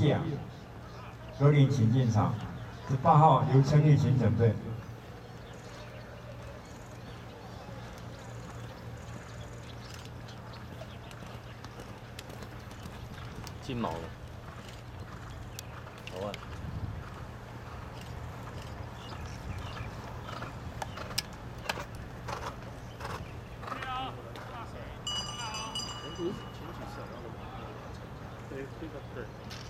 界，格林请进场。18号刘成立请准备。 金毛的，好啊。 对，这个对。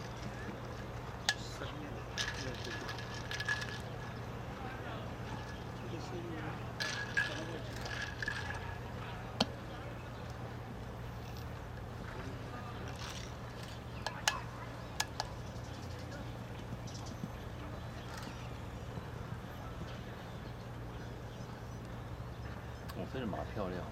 哦，这只马漂亮。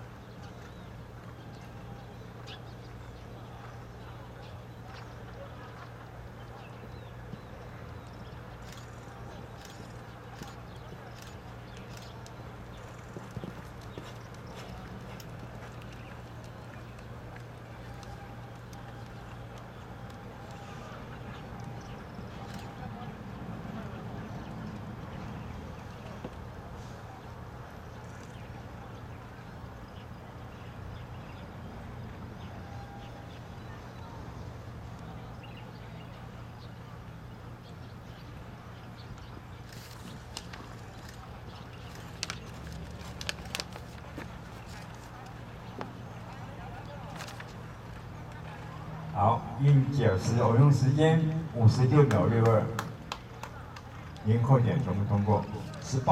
好，应90偶用时间56秒62，零扣点全部通过。18。